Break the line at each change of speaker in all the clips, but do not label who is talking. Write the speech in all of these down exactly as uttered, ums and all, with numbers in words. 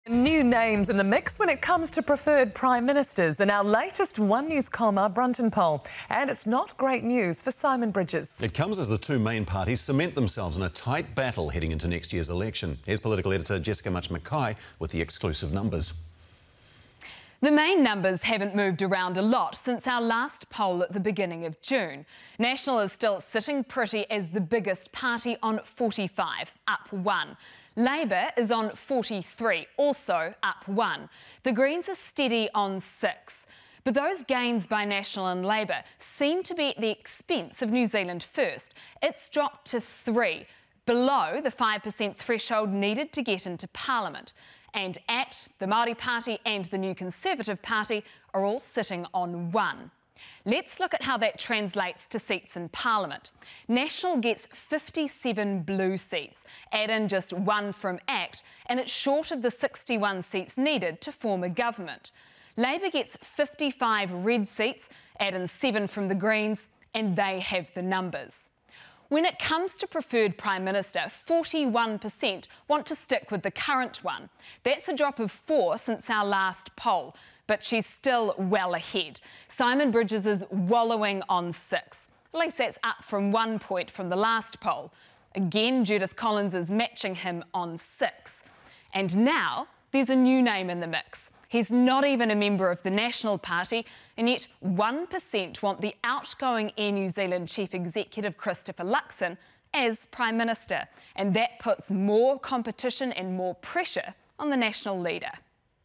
New names in the mix when it comes to preferred prime ministers in our latest One News Colmar Brunton poll. And it's not great news for Simon Bridges.
It comes as the two main parties cement themselves in a tight battle heading into next year's election. Here's political editor Jessica Mackay with the exclusive numbers.
The main numbers haven't moved around a lot since our last poll at the beginning of June. National is still sitting pretty as the biggest party on forty-five, up one. Labour is on forty-three, also up one. The Greens are steady on six. But those gains by National and Labour seem to be at the expense of New Zealand First. It's dropped to three, below the five percent threshold needed to get into Parliament. And ACT, the Māori Party and the New Conservative Party are all sitting on one. Let's look at how that translates to seats in Parliament. National gets fifty-seven blue seats, add in just one from ACT, and it's short of the sixty-one seats needed to form a government. Labour gets fifty-five red seats, add in seven from the Greens, and they have the numbers. When it comes to preferred Prime Minister, forty-one percent want to stick with the current one. That's a drop of four since our last poll, but she's still well ahead. Simon Bridges is wallowing on six. At least that's up from one point from the last poll. Again, Judith Collins is matching him on six. And now there's a new name in the mix. He's not even a member of the National Party, and yet one percent want the outgoing Air New Zealand Chief Executive Christopher Luxon as Prime Minister. And that puts more competition and more pressure on the National leader.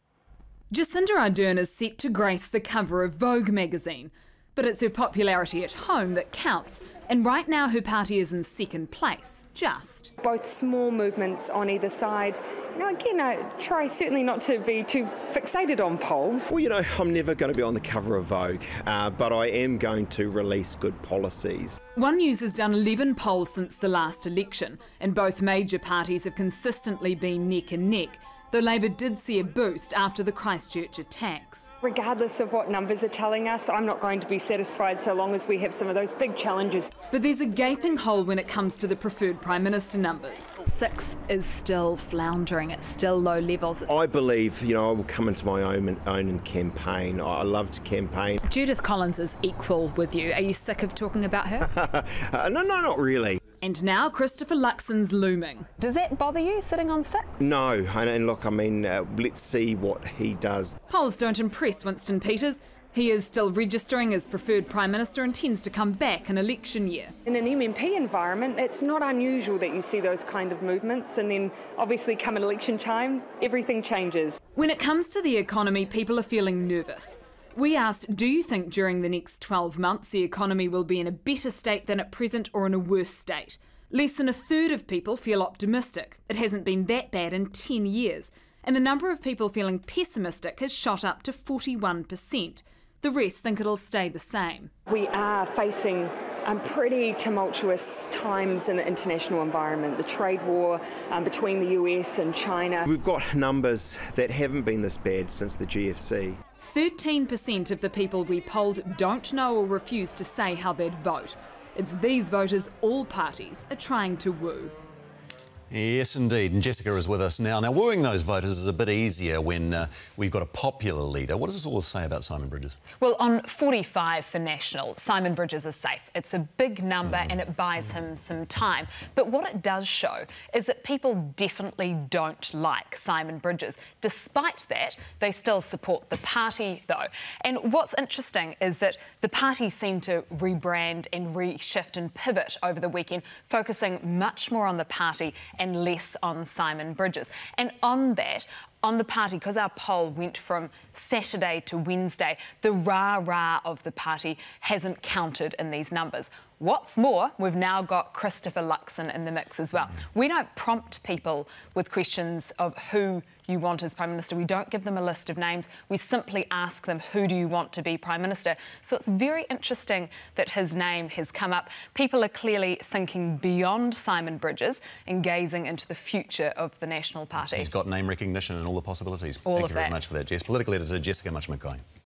Jacinda Ardern is set to grace the cover of Vogue magazine, but it's her popularity at home that counts, and right now her party is in second place, just.
Both small movements on either side. You know, again, I try certainly not to be too fixated on polls.
Well, you know, I'm never going to be on the cover of Vogue, uh, but I am going to release good policies.
One News has done eleven polls since the last election, and both major parties have consistently been neck and neck, though Labour did see a boost after the Christchurch attacks.
Regardless of what numbers are telling us, I'm not going to be satisfied so long as we have some of those big challenges.
But there's a gaping hole when it comes to the preferred Prime Minister numbers.
Six is still floundering, it's still low levels.
I believe, you know, I will come into my own, own and campaign. I love to campaign.
Judith Collins is equal with you. Are you sick of talking about her?
uh, no, no, not really.
And now Christopher Luxon's looming.
Does that bother you, sitting on six?
No, and, and look, I mean, uh, let's see what he does.
Polls don't impress Winston Peters. He is still registering as preferred Prime Minister and tends to come back in election year.
In an M M P environment, it's not unusual that you see those kind of movements, and then obviously come an election time, everything changes.
When it comes to the economy, people are feeling nervous. We asked, do you think during the next twelve months the economy will be in a better state than at present or in a worse state? Less than a third of people feel optimistic. It hasn't been that bad in ten years. And the number of people feeling pessimistic has shot up to forty-one percent. The rest think it'll stay the same.
We are facing um, pretty tumultuous times in the international environment. The trade war um, between the U S and China.
We've got numbers that haven't been this bad since the G F C.
thirteen percent of the people we polled don't know or refuse to say how they'd vote. It's these voters all parties are trying to woo.
Yes, indeed. And Jessica is with us now. Now, wooing those voters is a bit easier when uh, we've got a popular leader. What does this all say about Simon Bridges?
Well, on forty-five for National, Simon Bridges is safe. It's a big number mm. and it buys him some time. But what it does show is that people definitely don't like Simon Bridges. Despite that, they still support the party, though. And what's interesting is that the party seemed to rebrand and reshift and pivot over the weekend, focusing much more on the party and less on Simon Bridges. And on that, on the party, because our poll went from Saturday to Wednesday, the rah-rah of the party hasn't counted in these numbers. What's more, we've now got Christopher Luxon in the mix as well. We don't prompt people with questions of who you want as Prime Minister. We don't give them a list of names. We simply ask them, who do you want to be Prime Minister? So it's very interesting that his name has come up. People are clearly thinking beyond Simon Bridges and gazing into the future of the National Party.
He's got name recognition and all the possibilities.
All
Thank
of
you very
that.
much for that, Jess. Political editor Jessica Mackay.